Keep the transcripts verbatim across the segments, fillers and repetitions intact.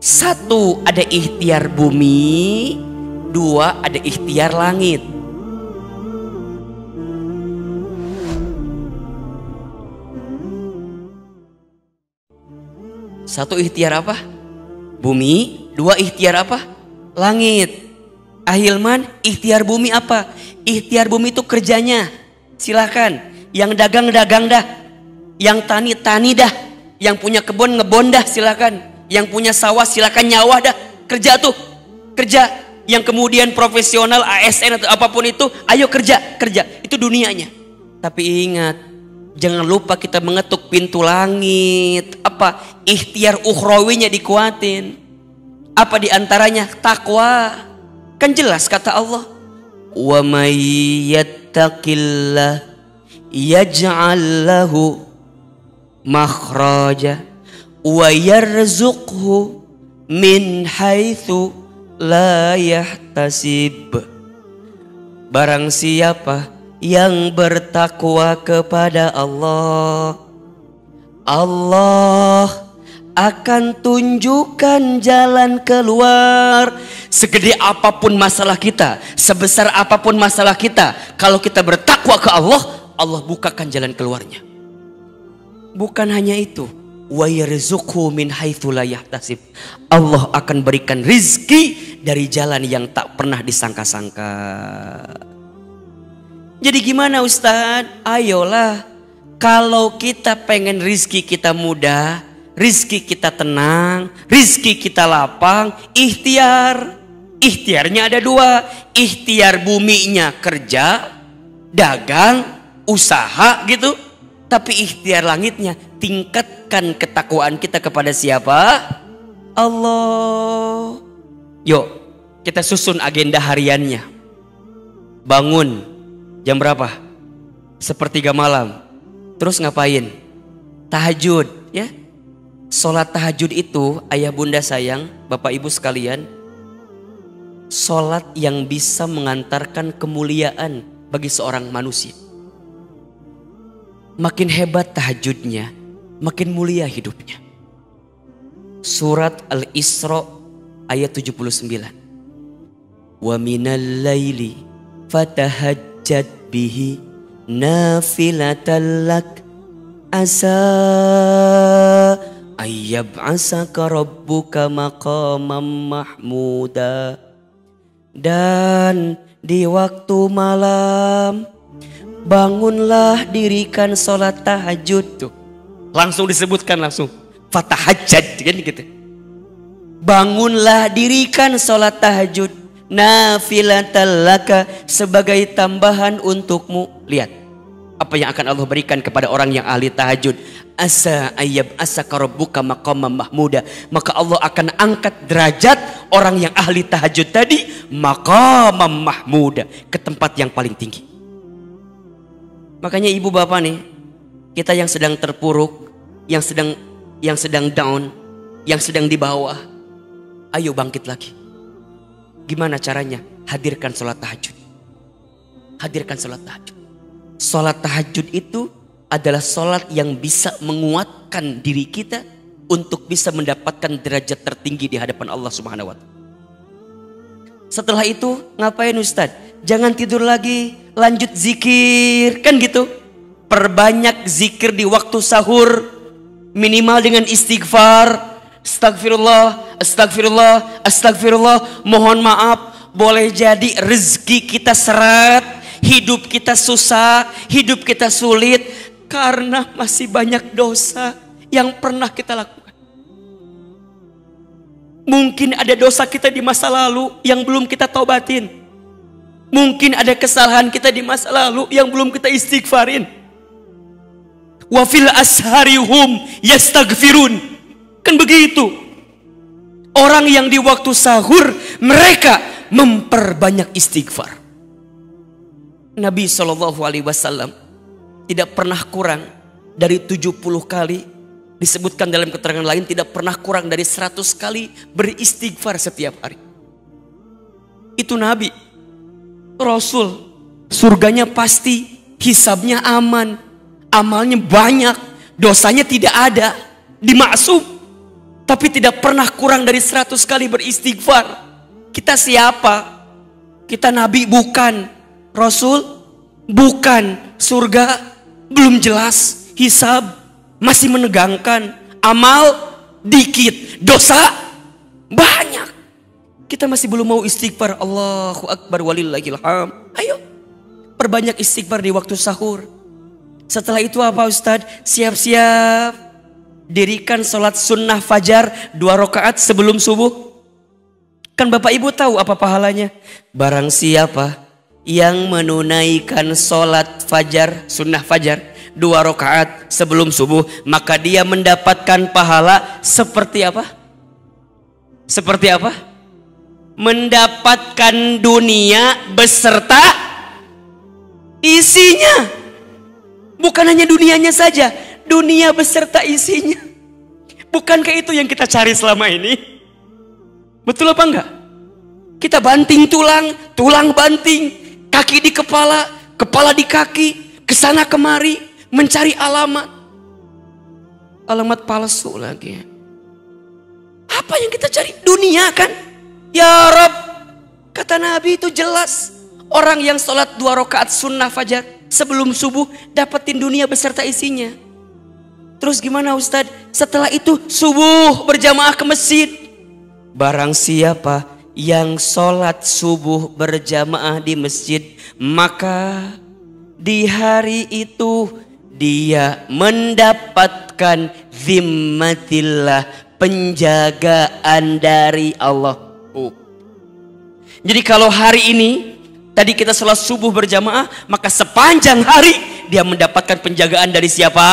Satu, ada ikhtiar bumi. Dua, ada ikhtiar langit. Satu ikhtiar apa? Bumi. Dua, ikhtiar apa? Langit. Ahilman, ikhtiar bumi apa? Ikhtiar bumi itu kerjanya. Silakan. Yang dagang-dagang dah. Yang tani-tani dah. Yang punya kebun ngebon dah, silakan. Yang punya sawah silakan nyawah dah. Kerja tuh. Kerja. Yang kemudian profesional, A S N atau apapun itu, ayo kerja, kerja. Itu dunianya. Tapi ingat, jangan lupa kita mengetuk pintu langit. Apa? Ikhtiar ukhrawinya dikuatin. Apa diantaranya? Takwa. Kan jelas kata Allah, wa may yattaqillah yaj'al lahu makhraja wa yarzuqhu min haitsu la yahtasib. Barang siapa yang bertakwa kepada Allah, Allah akan tunjukkan jalan keluar. Segede apapun masalah kita, sebesar apapun masalah kita, kalau kita bertakwa ke Allah, Allah bukakan jalan keluarnya. Bukan hanya itu, wa yarzuqhu min haitsu la yahtasib. Allah akan berikan rizki dari jalan yang tak pernah disangka-sangka. Jadi gimana Ustadz? Ayolah, kalau kita pengen rizki kita mudah, rizki kita tenang, rizki kita lapang, ikhtiar. Ikhtiarnya ada dua. Ikhtiar buminya kerja, dagang, usaha gitu. Tapi ikhtiar langitnya tingkatkan ketakwaan kita kepada siapa? Allah. Yuk kita susun agenda hariannya. Bangun jam berapa? Sepertiga malam. Terus ngapain? Tahajud ya. Sholat tahajud itu, ayah bunda sayang, bapak ibu sekalian, sholat yang bisa mengantarkan kemuliaan bagi seorang manusia. Makin hebat tahajudnya, makin mulia hidupnya. Surat Al-Isra ayat tujuh puluh sembilan. Wa minal laili fatahajjad bihi nafilatan lak asa ayyab'asaka rabbuka maqamam mahmuda. Dan di waktu malam bangunlah, dirikan sholat tahajud. Tuh langsung disebutkan langsung fatahajjad kan gitu. Bangunlah, dirikan sholat tahajud nafilatan laka, sebagai tambahan untukmu. Lihat apa yang akan Allah berikan kepada orang yang ahli tahajud. Asa ayyab asaka rabbuka maqamam mahmuda. Maka Allah akan angkat derajat orang yang ahli tahajud tadi, maqamam mahmuda, ke tempat yang paling tinggi. Makanya ibu bapak nih, kita yang sedang terpuruk, yang sedang yang sedang down, yang sedang di bawah, ayo bangkit lagi. Gimana caranya? Hadirkan sholat tahajud. Hadirkan sholat tahajud. Sholat tahajud itu adalah sholat yang bisa menguatkan diri kita untuk bisa mendapatkan derajat tertinggi di hadapan Allah Subhanahu wa Ta'ala. Setelah itu ngapain Ustadz? Jangan tidur lagi, lanjut zikir, kan gitu. Perbanyak zikir di waktu sahur, minimal dengan istighfar. Astagfirullah, astagfirullah, astagfirullah. Mohon maaf, boleh jadi rezeki kita seret, hidup kita susah, hidup kita sulit karena masih banyak dosa yang pernah kita lakukan. Mungkin ada dosa kita di masa lalu yang belum kita taubatin. Mungkin ada kesalahan kita di masa lalu yang belum kita istighfarin. Wa fil asharihum yastaghfirun. Kan begitu. Orang yang di waktu sahur mereka memperbanyak istighfar. Nabi shallallahu alaihi wasallam tidak pernah kurang dari tujuh puluh kali. Disebutkan dalam keterangan lain tidak pernah kurang dari seratus kali beristighfar setiap hari. Itu Nabi, Rasul. Surganya pasti, hisabnya aman, amalnya banyak, dosanya tidak ada, dimaksum. tapi tidak pernah kurang dari seratus kali beristighfar. Kita siapa? Kita nabi bukan, rasul bukan, surga belum jelas, hisab masih menegangkan, amal dikit, dosa banyak. Kita masih belum mau istighfar. Allahu Akbar walillahil hamd. Ayo perbanyak istighfar di waktu sahur. Setelah itu apa Ustadz? Siap-siap dirikan sholat sunnah fajar dua rakaat sebelum subuh. Kan Bapak Ibu tahu apa pahalanya? Barang siapa yang menunaikan sholat fajar, sunnah fajar dua rakaat sebelum subuh, maka dia mendapatkan pahala seperti apa? Seperti apa? Mendapatkan dunia beserta isinya. Bukan hanya dunianya saja, dunia beserta isinya. Bukankah itu yang kita cari selama ini? Betul apa enggak? Kita banting tulang, tulang banting, kaki di kepala, kepala di kaki, kesana kemari, mencari alamat. Alamat palsu lagi. Apa yang kita cari? Dunia kan? Ya Rob, kata Nabi itu jelas. Orang yang sholat dua rakaat sunnah fajar sebelum subuh dapetin dunia beserta isinya. Terus gimana Ustadz? Setelah itu subuh berjamaah ke masjid. Barang siapa yang sholat subuh berjamaah di masjid, maka di hari itu dia mendapatkan zimmatillah, penjagaan dari Allah. Oh. Jadi kalau hari ini tadi kita sholat subuh berjamaah, maka sepanjang hari dia mendapatkan penjagaan dari siapa?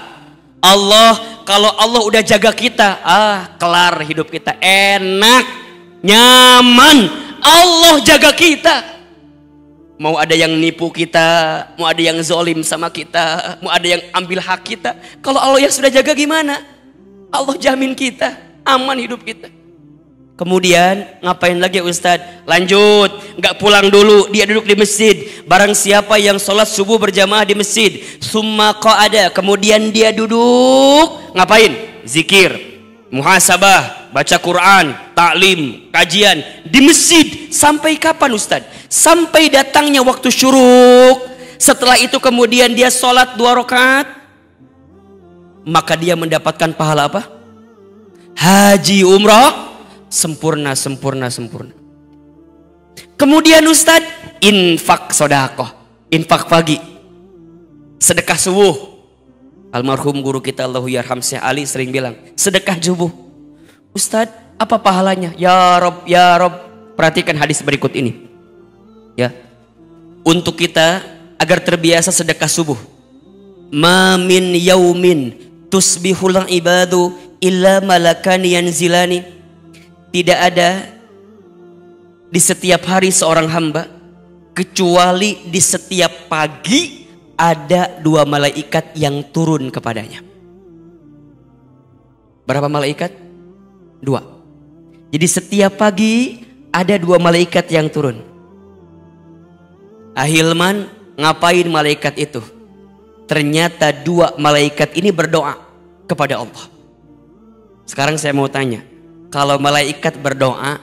Allah. Kalau Allah udah jaga kita, ah kelar hidup kita, enak, nyaman. Allah jaga kita. Mau ada yang nipu kita, mau ada yang zolim sama kita, mau ada yang ambil hak kita. Kalau Allah yang sudah jaga gimana? Allah jamin kita, aman hidup kita. Kemudian ngapain lagi Ustadz? Lanjut, nggak pulang dulu, dia duduk di masjid. Barang siapa yang sholat subuh berjamaah di masjid, summa qa'ada, kemudian dia duduk, ngapain? Zikir, muhasabah, baca Quran, taklim, kajian di masjid. Sampai kapan Ustadz? Sampai datangnya waktu syuruk. Setelah itu kemudian dia sholat dua rakaat, maka dia mendapatkan pahala apa? Haji umrah sempurna, sempurna, sempurna. Kemudian Ustadz, infak sodakoh, infak pagi, sedekah subuh. Almarhum guru kita Allahu yarham Syekh Ali sering bilang, sedekah subuh. Ustadz, apa pahalanya? Ya Rob, ya Rob. Perhatikan hadis berikut ini. Ya, untuk kita agar terbiasa sedekah subuh. Ma min yaumin tusbihul ibadu illa malakani yanzilani. Tidak ada di setiap hari seorang hamba kecuali di setiap pagi ada dua malaikat yang turun kepadanya. Berapa malaikat? Dua. Jadi setiap pagi ada dua malaikat yang turun. Ahilman, ngapain malaikat itu? Ternyata dua malaikat ini berdoa kepada Allah. Sekarang saya mau tanya, kalau malaikat berdoa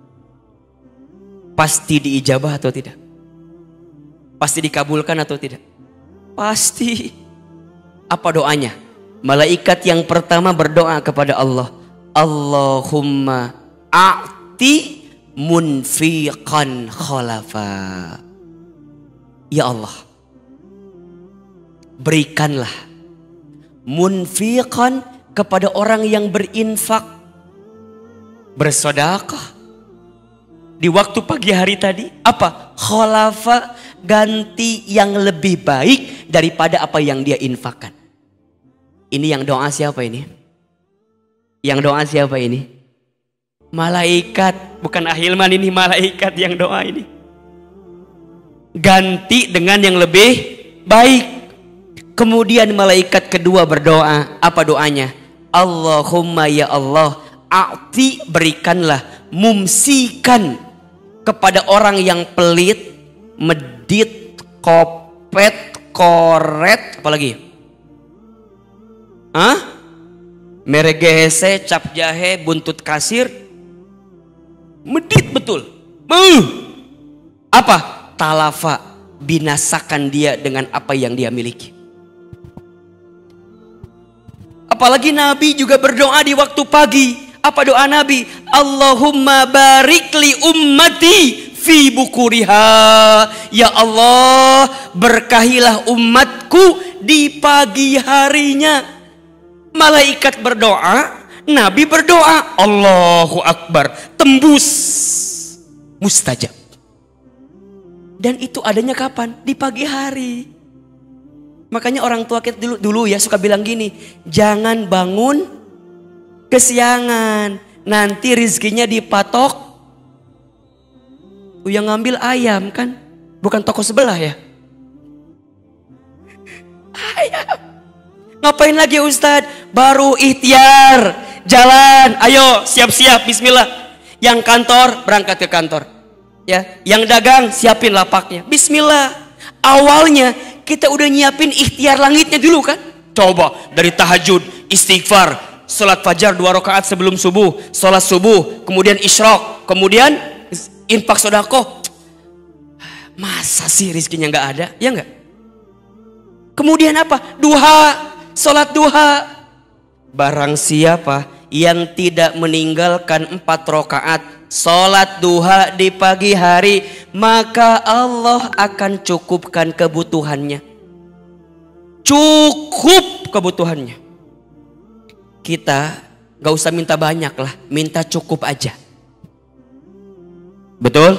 pasti diijabah atau tidak? Pasti dikabulkan atau tidak? Pasti. Apa doanya? Malaikat yang pertama berdoa kepada Allah, Allahumma a'ti munfiqan khalafa. Ya Allah, berikanlah munfiqan kepada orang yang berinfak, bersedekah di waktu pagi hari tadi. Apa? Khalafa, ganti yang lebih baik daripada apa yang dia infakkan. Ini yang doa siapa ini? Yang doa siapa ini? Malaikat, bukan Ahilman, ini malaikat yang doa ini. Ganti dengan yang lebih baik. Kemudian malaikat kedua berdoa, apa doanya? Allahumma ya Allah, a'ti, berikanlah, mumsikan, kepada orang yang pelit, medit, kopet, koret, apalagi? Hah? Merek G H C, cap jahe, buntut kasir. Medit betul. Uh. Apa? Talafa. Binasakan dia dengan apa yang dia miliki. Apalagi Nabi juga berdoa di waktu pagi. Apa doa Nabi? Allahumma barik li ummati fi bukuriha. Ya Allah, berkahilah umatku di pagi harinya. Malaikat berdoa, Nabi berdoa. Allahu Akbar. Tembus. Mustajab. Dan itu adanya kapan? Di pagi hari. Makanya orang tua kita dulu, dulu ya suka bilang gini. Jangan bangun kesiangan. Nanti rizkinya dipatok. Yang ngambil ayam kan? Bukan toko sebelah ya? Ayam. Ngapain lagi Ustadz? Baru ikhtiar. Jalan. Ayo siap-siap. Bismillah. Yang kantor berangkat ke kantor. Ya, yang dagang siapin lapaknya. Bismillah. Awalnya kita udah nyiapin ikhtiar langitnya dulu kan? Coba dari tahajud, istighfar, salat fajar dua rakaat sebelum subuh, salat subuh, kemudian isyraq, kemudian infak sedekah. Masa sih rizkinya nggak ada? Ya nggak? Kemudian apa? Duha, salat duha. Barang siapa yang tidak meninggalkan empat rakaat salat duha di pagi hari, maka Allah akan cukupkan kebutuhannya. Cukup kebutuhannya. Kita gak usah minta banyak lah, minta cukup aja. Betul?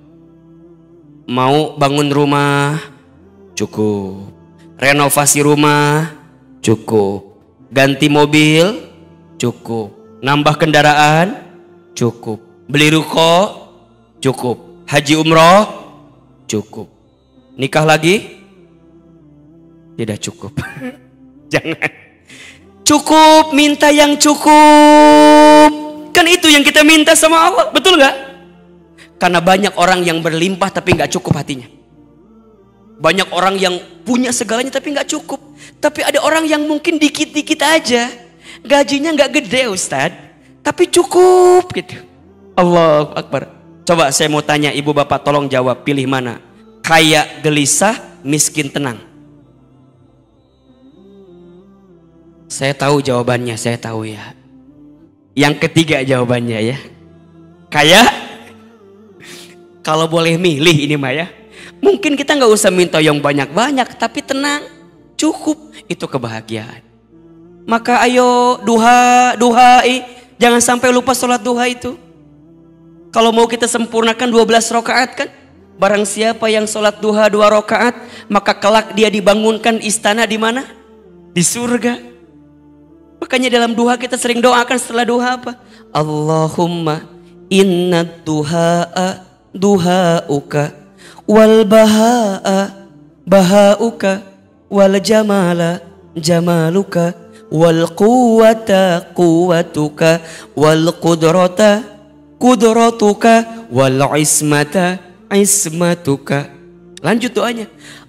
Mau bangun rumah, cukup. Renovasi rumah, cukup. Ganti mobil, cukup. Nambah kendaraan, cukup. Beli ruko, cukup. Haji umroh, cukup. Nikah lagi, tidak cukup. Jangan. Cukup, minta yang cukup. Kan itu yang kita minta sama Allah, betul gak? Karena banyak orang yang berlimpah tapi gak cukup hatinya. Banyak orang yang punya segalanya tapi gak cukup. Tapi ada orang yang mungkin dikit-dikit aja. Gajinya gak gede Ustadz, tapi cukup gitu. Allahu Akbar. Coba saya mau tanya ibu bapak, tolong jawab, pilih mana? Kaya gelisah, miskin tenang. Saya tahu jawabannya, saya tahu ya. Yang ketiga jawabannya ya. Kaya. Kalau boleh milih ini mah ya. Mungkin kita nggak usah minta yang banyak-banyak, tapi tenang, cukup, itu kebahagiaan. Maka ayo duha, duha, eh. Jangan sampai lupa sholat duha itu. Kalau mau kita sempurnakan dua belas rakaat kan? Barang siapa yang sholat duha dua rakaat, maka kelak dia dibangunkan istana di mana? Di surga. Makanya dalam duha kita sering doakan setelah duha apa? Allahumma inna duha'a duha'uka wal baha'a baha'uka wal jamala jamaluka wal quwwata quwwatuka wal qudrata kudratuka wal ismata ismatuka. Lanjut doanya.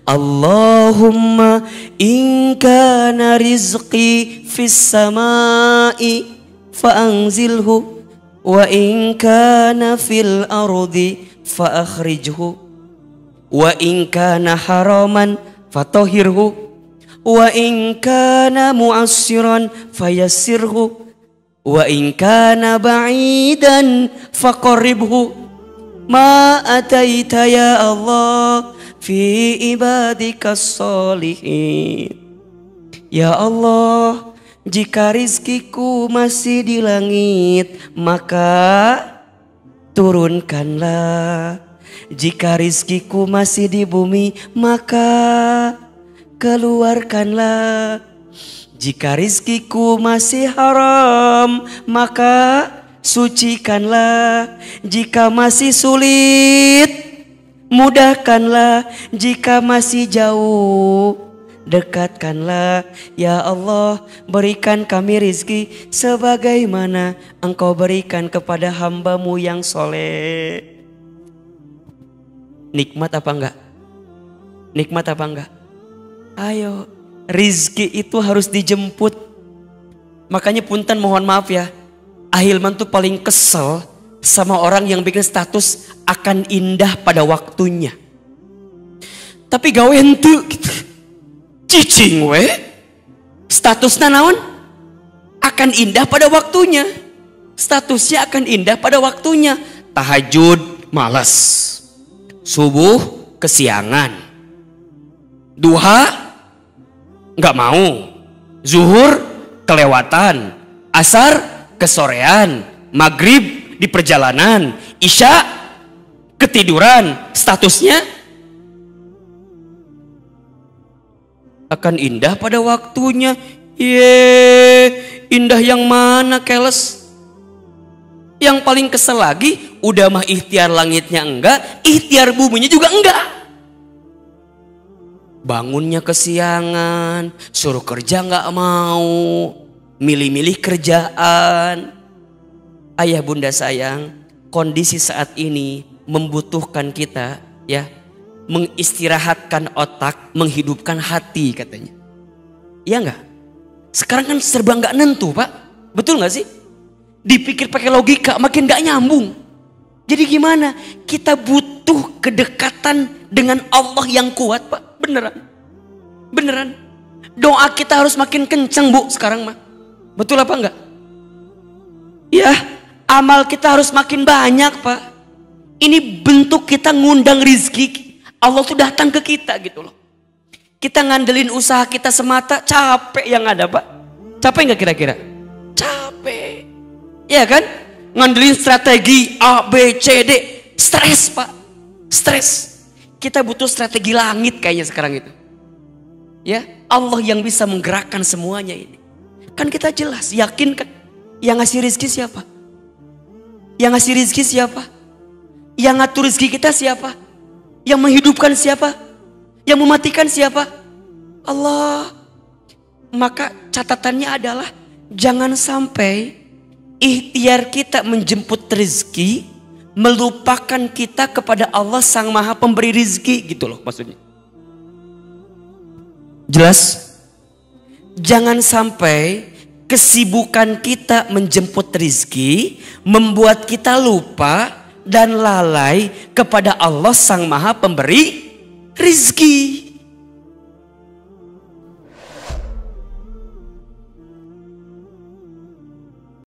Allahumma in kana rizqi fis samai fa anzilhu wa in kana fil ardi fa akhrijhu wa in kana haraman fatahhirhu wa in kana mu'assiran fayassirhu wa in kana ba'idan faqarribhu ma ataita ya Allah fi ibadikas sholihin. Ya Allah, jika rizkiku masih di langit, maka turunkanlah. Jika rizkiku masih di bumi, maka keluarkanlah. Jika rizkiku masih haram, maka sucikanlah. Jika masih sulit, mudahkanlah. Jika masih jauh, dekatkanlah. Ya Allah, berikan kami rizki sebagaimana Engkau berikan kepada hambamu yang soleh. Nikmat apa enggak? Nikmat apa enggak? Ayo, rizki itu harus dijemput. Makanya punten mohon maaf ya, Ahilman tuh paling kesel sama orang yang bikin status akan indah pada waktunya. Tapi gawe henteu gitu. Cicing we. Statusnya naon? Akan indah pada waktunya. Statusnya akan indah pada waktunya. Tahajud malas. Subuh kesiangan. Duha nggak mau. Zuhur kelewatan. Asar kesorean. Maghrib di perjalanan. Isya ketiduran. Statusnya akan indah pada waktunya. Ye, indah yang mana keles? Yang paling kesel lagi, udah mah ikhtiar langitnya enggak, ikhtiar buminya juga enggak. Bangunnya kesiangan, suruh kerja enggak mau, milih-milih kerjaan. Ayah bunda sayang, kondisi saat ini membutuhkan kita ya, mengistirahatkan otak, menghidupkan hati katanya. Iya enggak? Sekarang kan serba enggak nentu pak. Betul enggak sih? Dipikir pakai logika makin enggak nyambung. Jadi gimana? Kita butuh kedekatan dengan Allah yang kuat pak. Beneran. Beneran. Doa kita harus makin kenceng bu sekarang mah. Betul apa enggak? Ya, amal kita harus makin banyak pak. Ini bentuk kita ngundang rizki. Allah tuh datang ke kita gitu loh. Kita ngandelin usaha kita semata, capek yang ada pak. Capek nggak kira-kira? Capek. Iya kan? Ngandelin strategi A, B, C, D. Stres pak. Stres. Kita butuh strategi langit kayaknya sekarang itu. Ya, Allah yang bisa menggerakkan semuanya ini. Kan kita jelas, yakin kan? Yang ngasih rizki siapa? Yang ngasih rizki siapa? Yang ngatur rizki kita siapa? Yang menghidupkan siapa? Yang mematikan siapa? Allah. Maka catatannya adalah jangan sampai ikhtiar kita menjemput rezeki melupakan kita kepada Allah sang maha pemberi rezeki gitu loh maksudnya. Jelas? Jangan sampai kesibukan kita menjemput rezeki membuat kita lupa dan lalai kepada Allah sang maha pemberi rizki.